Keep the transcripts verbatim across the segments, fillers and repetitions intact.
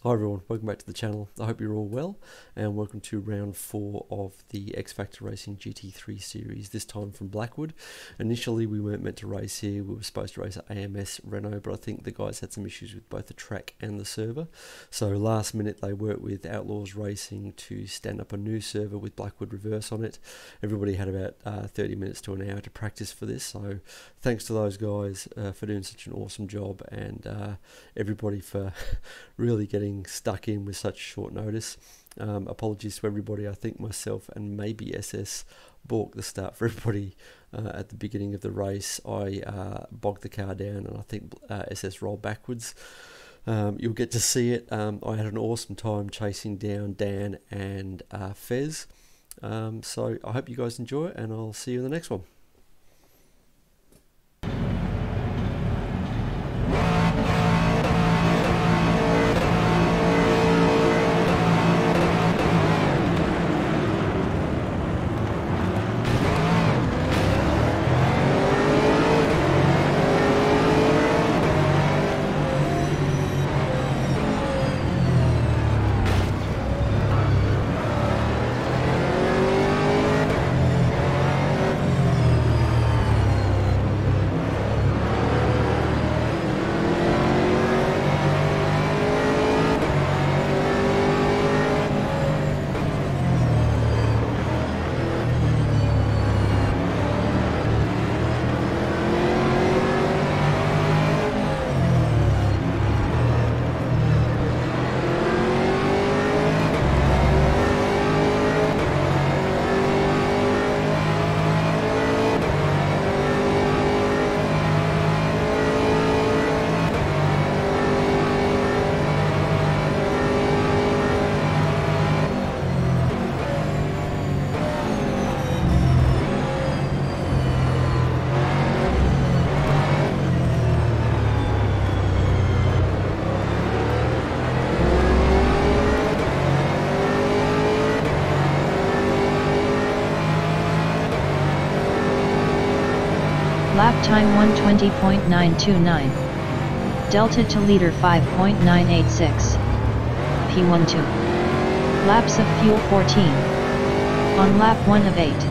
Hi everyone, welcome back to the channel. I hope you're all well, and welcome to round four of the XFactorRacing G T three series, this time from Blackwood. Initially we weren't meant to race here, we were supposed to race at A M S Renault, but I think the guys had some issues with both the track and the server. So last minute they worked with Outlaws Racing to stand up a new server with Blackwood reverse on it. Everybody had about uh, thirty minutes to an hour to practice for this, so thanks to those guys uh, for doing such an awesome job, and uh, everybody for really getting stuck in with such short notice. Um, apologies to everybody. I think myself and maybe S S balked the start for everybody uh, at the beginning of the race. I uh, bogged the car down and I think uh, S S rolled backwards. Um, you'll get to see it. Um, I had an awesome time chasing down Dan and uh, Fez. Um, so I hope you guys enjoy it, and I'll see you in the next one. Lap time one twenty point nine two nine. Delta to leader five point nine eight six. P twelve. Laps of fuel fourteen. On lap one of eight.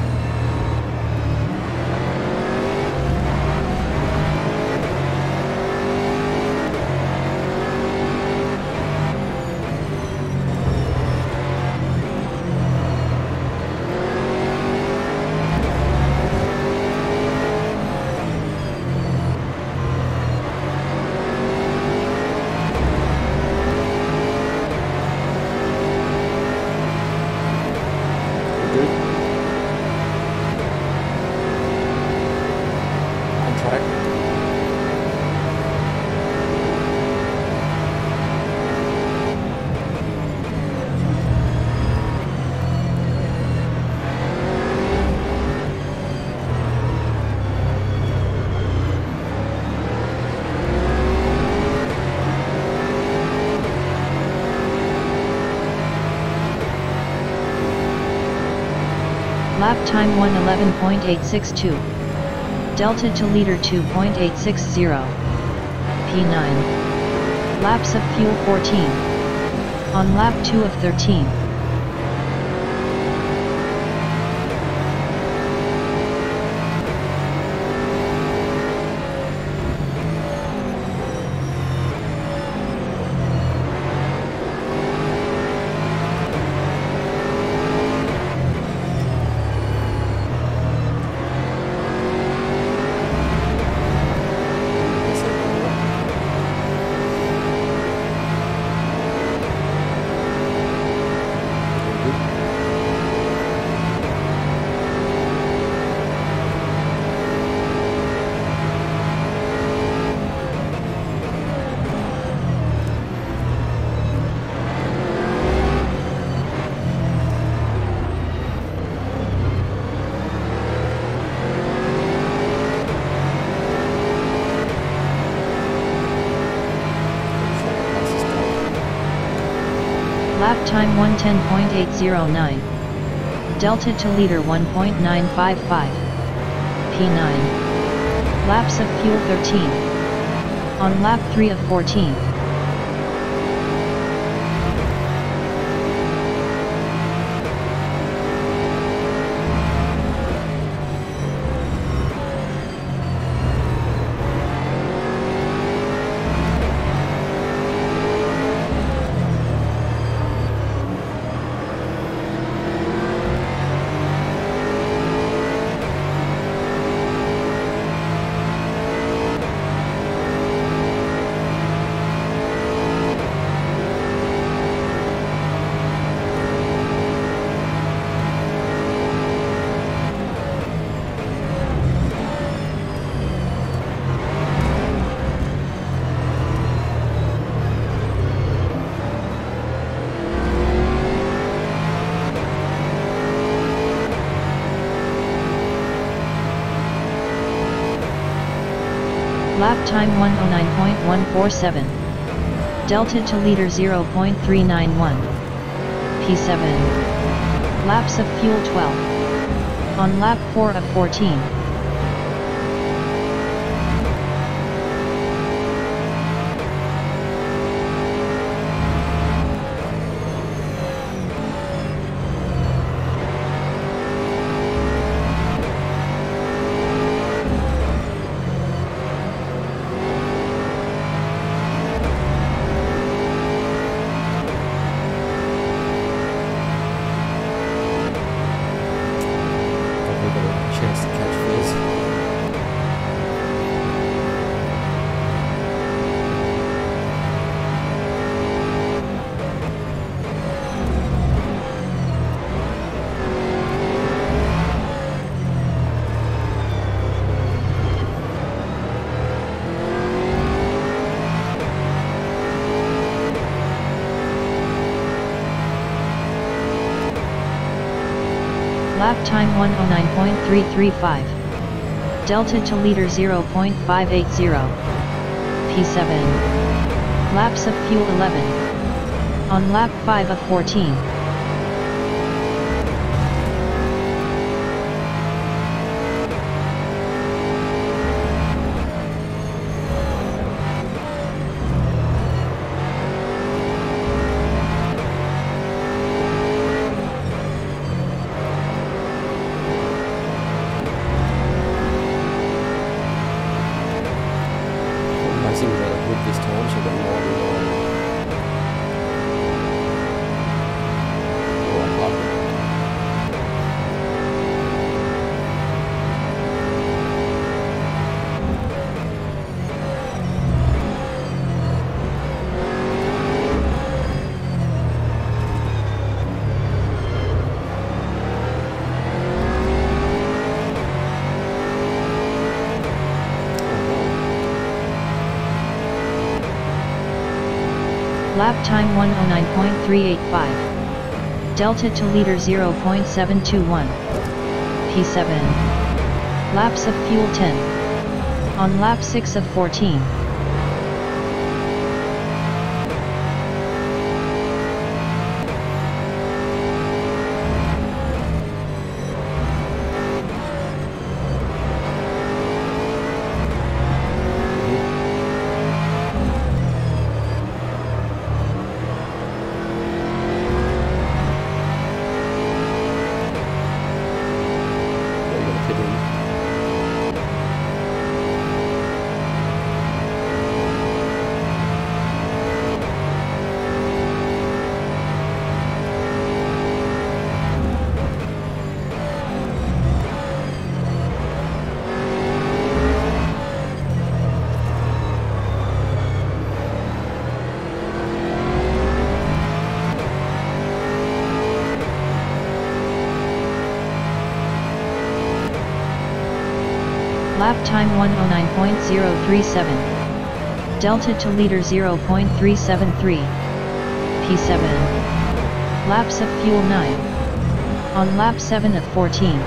Lap time one eleven point eight six two. Delta to leader two point eight six zero. P nine. Laps of fuel fourteen. On lap two of thirteen. Lap time one ten point eight zero nine. Delta to leader one point nine five five. P nine. Laps of fuel thirteen. On lap three of fourteen. Lap time one oh nine point one four seven. Delta to leader zero point three nine one. P seven. Laps of fuel twelve. On lap four of fourteen. Chance to catch Fizz. Lap time one oh nine point three three five. Delta to leader zero point five eight zero. P seven. Laps of fuel eleven. On lap five of fourteen. Racing without a hood this time, so I've got no idea why. Oh, I love it. Lap time one oh nine point three eight five. Delta to leader zero point seven two one. P seven. Laps of fuel ten. On lap six of fourteen. Lap time one oh nine point zero three seven. Delta to leader zero point three seven three. P seven. Laps of fuel nine. On lap seven of fourteen.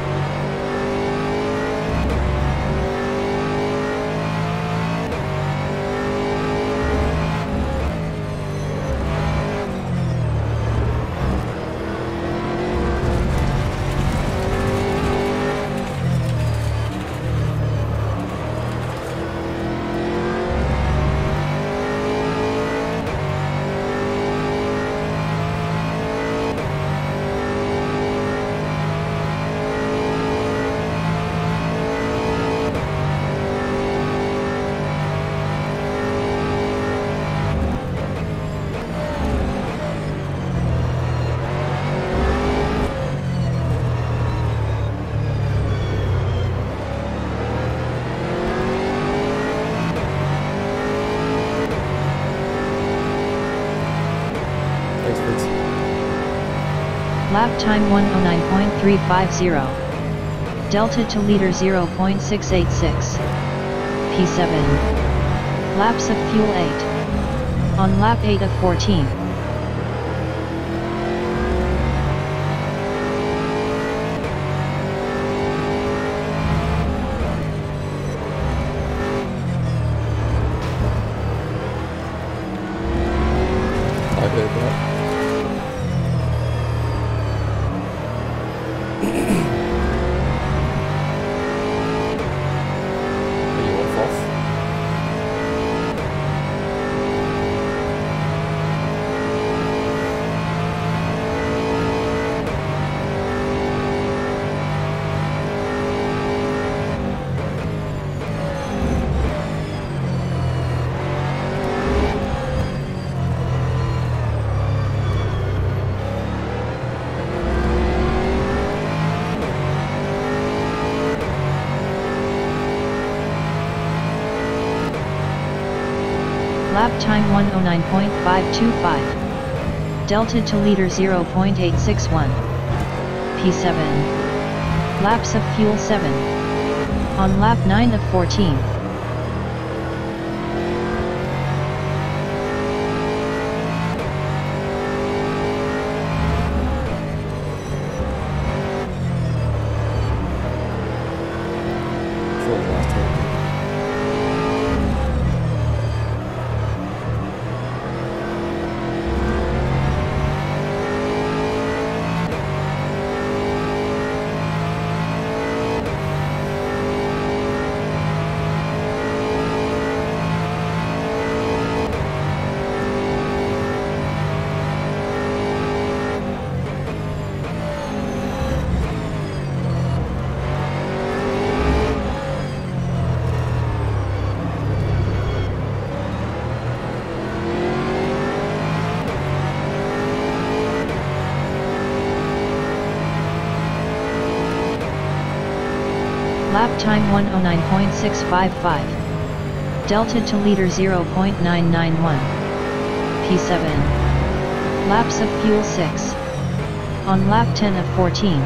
Lap time one oh nine point three five zero. Delta to leader zero point six eight six. P seven. Laps of fuel eight. On lap eight of fourteen. heard that. Are you off off? Lap time one oh nine point five two five. Delta to liter zero point eight six one. P seven. Laps of fuel seven. On lap nine of fourteen. For the last time. Lap time one oh nine point six five five. Delta to liter zero point nine nine one. P seven. Laps of fuel six. On lap ten of fourteen.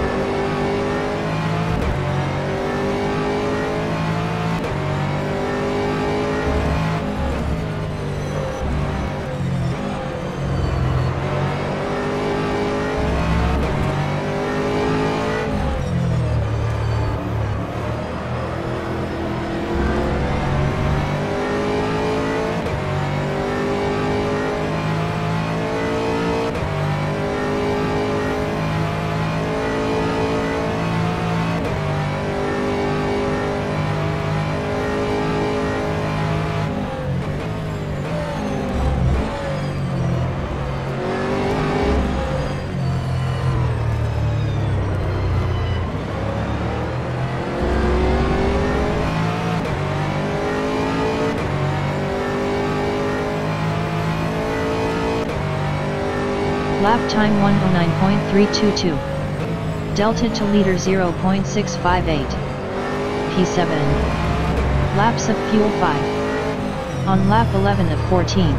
Lap time one oh nine point three two two. Delta to liter zero point six five eight. P seven. Laps of fuel five. On lap eleven of fourteen.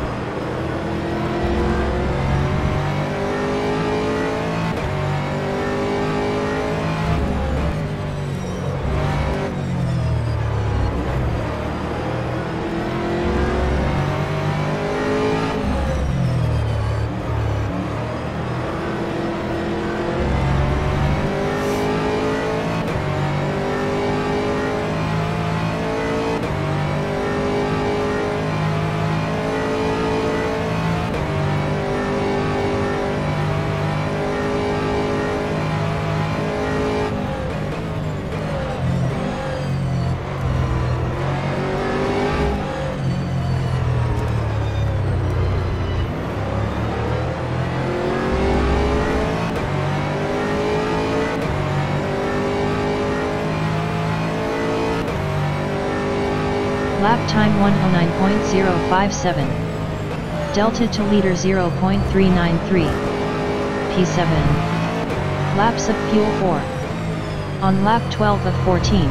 Lap time one oh nine point zero five seven. Delta to liter zero point three nine three. P seven. Laps of fuel four. On lap twelve of fourteen.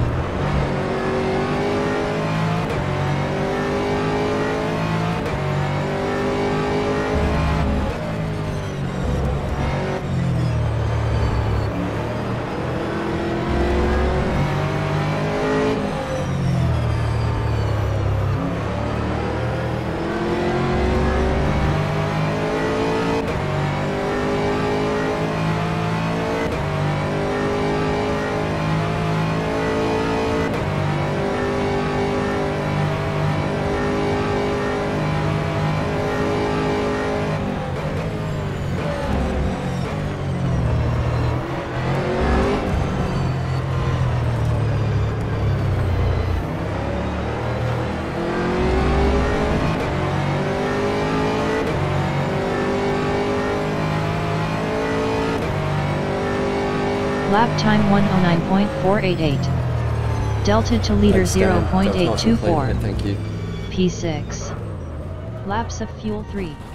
Lap time one oh nine point four eight eight. Delta to leader Thanks, Dan. zero point That was eight nice two and clean, four. mate. Thank you. P six. Laps of fuel three.